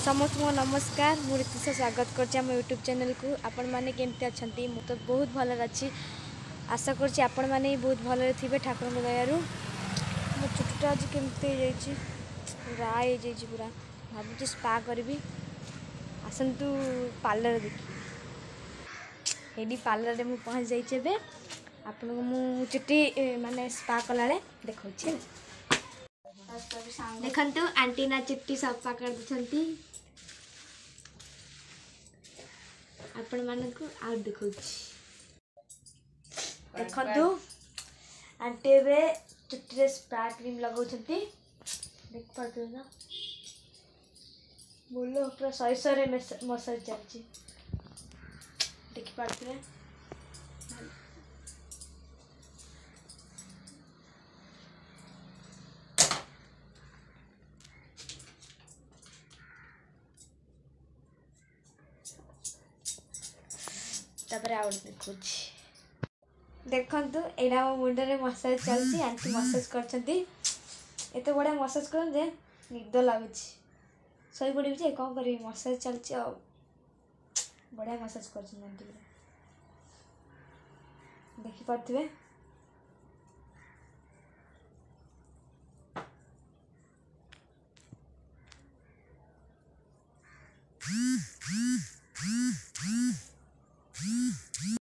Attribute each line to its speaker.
Speaker 1: समस्त को नमस्कार मु ऋतिशा स्वागत करछि हम यूट्यूब चैनल को। आपण माने केमते अछंती मु तो बहुत भल अछि। आशा करछि आपण माने बहुत भल थिबे ठाकुर को दयारु। मो चुटटा आज केमते जाई छी राय जाई छी पूरा भाबु स्पा करबी। आसंतु पार्लर देखि हेडी पार्लर रे मु पहुंच जाई छेबे। आपण को मु चुट्टी माने स्पा कलाले देखौ छी। देखंतु आंटी ना चुट्टी सफा कर दछंती। आपण मानक आ देखौ देखंतु आंटी बे चुट्टी स्पा क्रीम लगाउ छंती। देख पाते ना बोलो पूरा सही रे मसाज चलची देख पाते तापर आउट देखु देखंतु एना मो मुंडे रे मसाज चलची। आंटी मसाज करछंती एते बडा मसाज करन जे निद लागुची सही पड़ी जे कोन करी मसाज चलची आ बडा मसाज करछन आंटी देखि पाथबे।